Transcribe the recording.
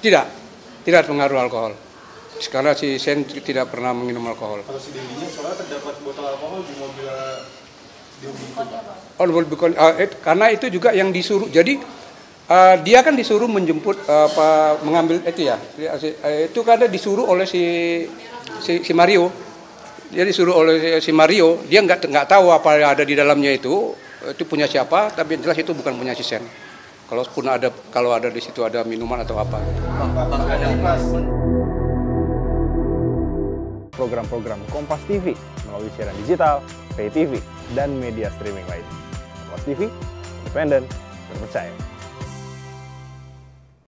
Tidak, tidak pengaruh alkohol. Karena si Sen tidak pernah minum alkohol. Kalau si Dendinya soalnya terdapat botol alkohol di mobil Dendi itu. Oh, karena itu juga yang disuruh. Jadi dia kan disuruh menjemput mengambil itu ya. Itu karena disuruh oleh si Mario. Dia disuruh oleh si Mario. Dia nggak tahu apa yang ada di dalamnya itu punya siapa. Tapi jelas itu bukan punya si Sen. Kalau ada di situ ada minuman atau apa. Program-program Kompas TV melalui siaran digital, pay TV, dan media streaming lain. Kompas TV, independen, terpercaya.